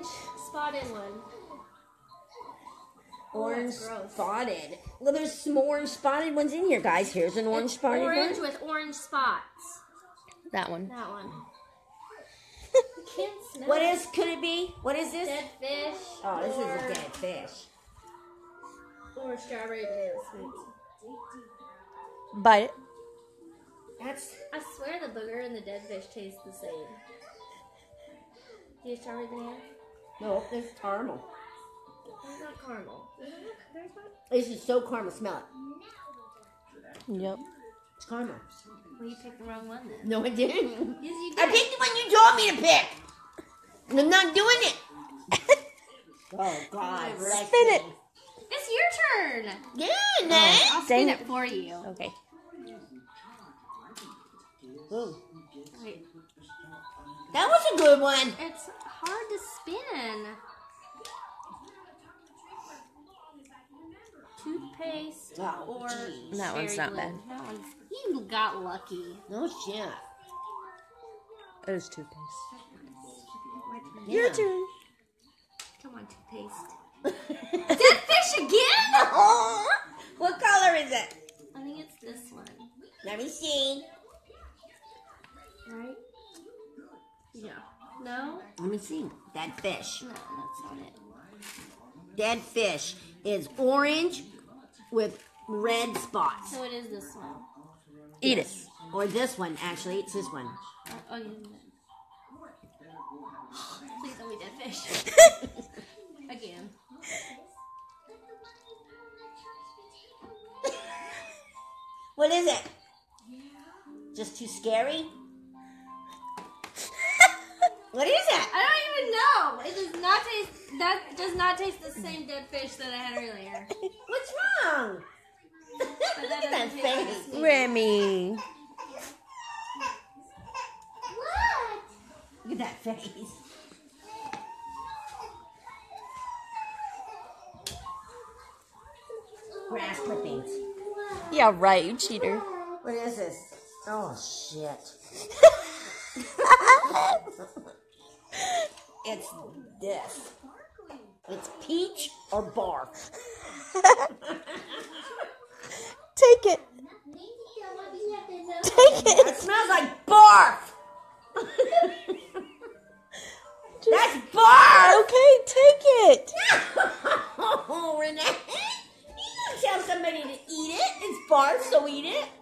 orange spotted one. Orange gross. spotted. Well, there's some orange spotted ones in here, guys. Here's an orange spotted orange one. with orange spots. That one. That one. Can't smell What it. could it be? What is this? Dead fish. Oh, this is a dead fish. Or strawberry banana smoothie. Bite it. That's I swear the booger and the dead fish taste the same. Do you have strawberry banana? no, it's caramel. There's not caramel. There's not. This is so caramel. Smell it. Yep. It's caramel. Well, you picked the wrong one then. No, I didn't. Yes, you I did. picked the one you told me to pick. And I'm not doing it. Oh God! Spin it. It's your turn. Yeah, nice. I'll spin Dang it for you. Okay. Ooh, Wait. that was a good one. It's hard to spin. Toothpaste Oh, or geez. That one's cherry not bad. glue. That one's, you got lucky. No shit. It was toothpaste. Your turn. Come on, toothpaste. Dead fish again? What color is it? I think it's this one. Let me see. Right? Yeah. No? Let me see. Dead fish. No, that's not it. Dead fish is orange with red spots. So it is this one. Eat it. Or this one, actually. It's this one. Oh, you didn't. Please tell me dead fish. Again. What is it? Just too scary? What is it? I don't even know. It does not taste. That does not taste the same dead fish that I had earlier. What's wrong? But Look at that doesn't taste like face. the same. Remy. What? Look at that face. Grass clippings. Yeah, right, you cheater. What is this? Oh, shit. It's this. It's peach or barf. Take it. Take It it. smells like barf. That's barf. Okay, take it. Oh, Renee. You don't tell somebody to eat it. It's barf, so eat it.